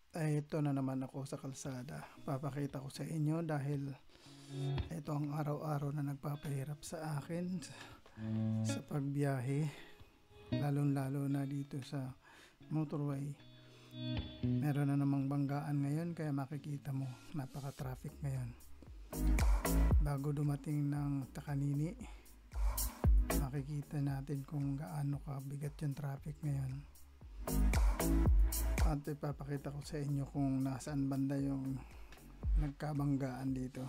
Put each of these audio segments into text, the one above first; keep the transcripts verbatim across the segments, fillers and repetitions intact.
Ay, ito na naman ako sa kalsada. Papakita ko sa inyo dahil ito ang araw-araw na nagpapahirap sa akin sa, sa pagbiyahe, lalong-lalo na dito sa motorway. Meron na namang banggaan ngayon, kaya makikita mo napaka-traffic ngayon. Bago dumating ng Takanini, makikita natin kung gaano kabigat yung traffic ngayon. At ipapakita ko sa inyo kung nasaan banda yung nagkabanggaan dito.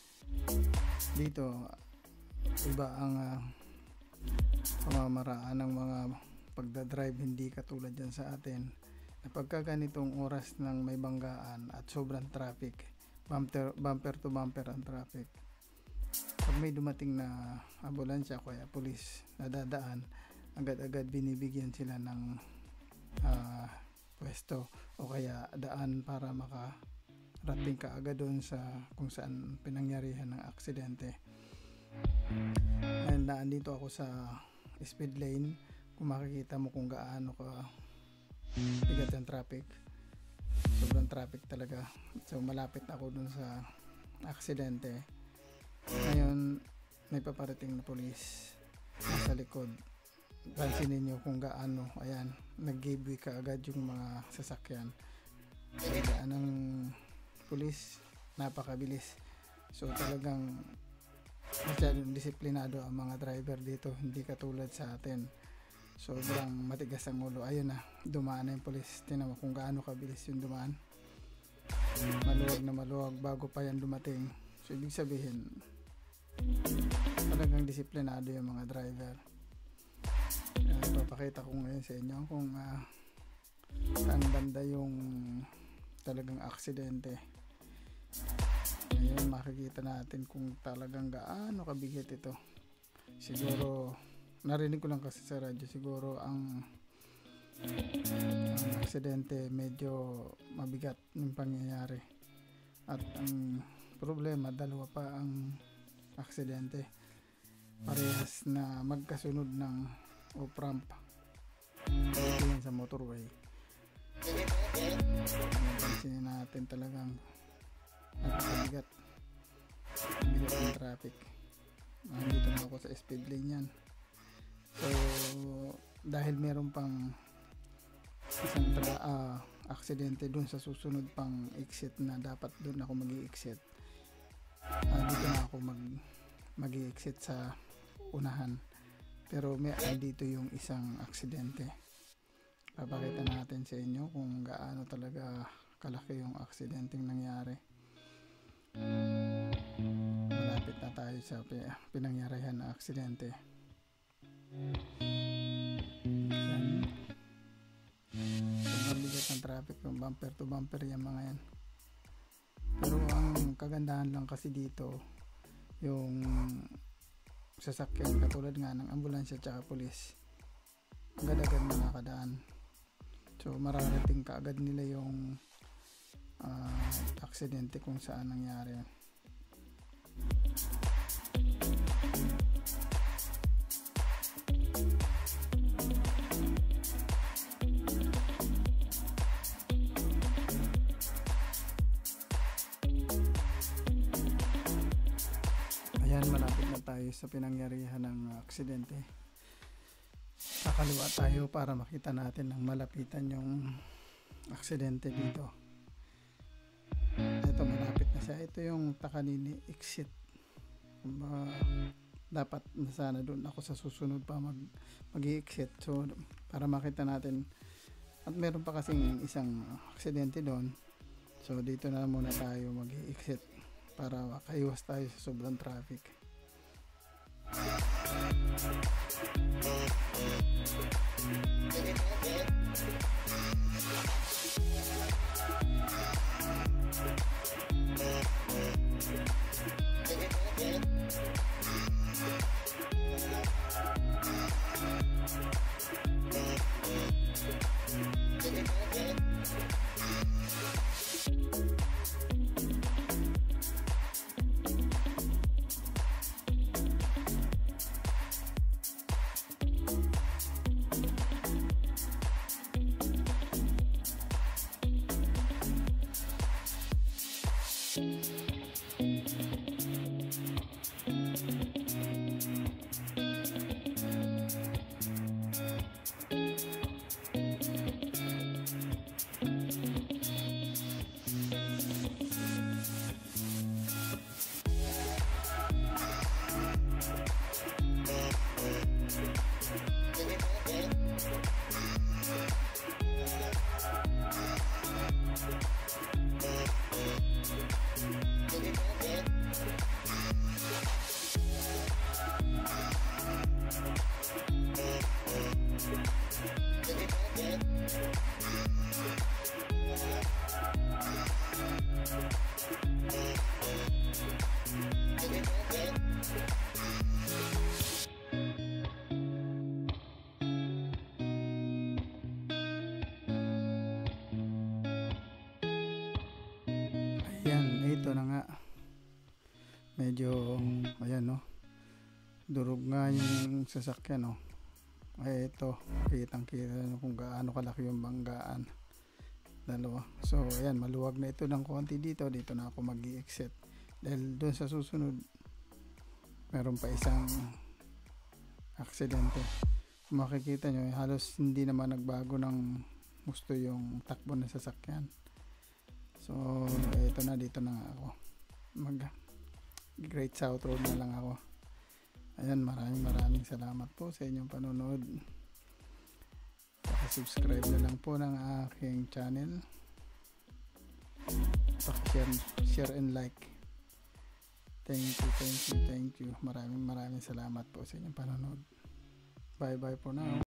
Dito iba ang uh, pamamaraan ng mga pagdadrive, hindi katulad dyan sa atin na pagka ganitong oras ng may banggaan at sobrang traffic, bumper, bumper to bumper ang traffic. Pag may dumating na ambulansya kaya pulis na dadaan, agad-agad binibigyan sila ng uh, pwesto o kaya daan para makarating ka agad doon sa kung saan pinangyarihan ng aksidente. Ngayon daan dito ako sa speed lane. Kung makikita mo kung gaano ka bigat ang traffic, sobrang traffic talaga. So malapit ako doon sa aksidente. Ngayon may paparating na pulis nasa likod. Pansinin nyo kung gaano, ayan, nag-giveaway ka agad yung mga sasakyan. So daan ng pulis, napakabilis. So talagang masyadong disiplinado ang mga driver dito, hindi katulad sa atin. Sobrang matigas ang ulo. Ayun na, dumaan na yung pulis. Tingnan mo kung gaano kabilis yung dumaan. Maluwag na maluwag bago pa yan dumating. So ibig sabihin, talagang disiplinado yung mga driver. Uh, papakita ko ngayon sa inyo kung uh, saan banda yung talagang aksidente. Ngayon makikita natin kung talagang gaano kabigat ito. Siguro narinig ko lang kasi sa radyo, siguro ang, ang aksidente medyo mabigat yung pangyayari. At ang problema, dalawa pa ang aksidente, parehas na magkasunod ng o ramp. Ito yan sa motorway. Pansin natin talagang napakabigat, bigat ng traffic. Nandito na ako sa speed lane yan. So dahil meron pang isang tra- uh, aksidente dun sa susunod pang exit na dapat dun ako mag-i-exit, uh, dito na ako mag mag-i-exit sa unahan. Pero may dito yung isang aksidente. Papakita natin sa inyo kung gaano talaga kalaki yung aksidenteng nangyari. Malapit na tayo sa pinangyarihan na aksidente. Yan. Mabigat ng traffic, yung bumper to bumper yan mga yan. Pero ang kagandahan lang kasi dito, yung sasakyan katulad nga ng ambulansya at pulis, agad-agad nakakadaan. So mararating ka agad nila yung uh, aksidente kung saan nangyari. Ayan, malapit na tayo sa pinangyarihan ng aksidente. Kakaliwa tayo para makita natin ng malapitan yung aksidente dito. Ito, malapit na siya. Ito yung Takanini exit. Uh, dapat na sana doon ako sa susunod pa mag mag-i-exit. So para makita natin, at meron pa kasing isang aksidente doon. So dito na muna tayo mag-i-exit para makaiwas tayo sa sobrang traffic. Ayan, ito na nga. Medyo, ayan no. Durog nga yung sasakyan no. Ay ito, kitang kita kung gaano kalaki yung banggaan. Dalawa. So, ayan, maluwag na ito ng konti dito. Dito na ako mag-i-exit. Dahil doon sa susunod, meron pa isang aksidente. Kung makikita nyo, halos hindi naman nagbago ng gusto yung takbo ng sasakyan. So, ito na, dito na ako. Mag Great South Road na lang ako. Ayan, maraming maraming salamat po sa inyong panonood. Paki-subscribe na lang po ng aking channel. Paki-share, share and like. Thank you, thank you, thank you. Maraming maraming salamat po sa inyong panonood. Bye bye for now.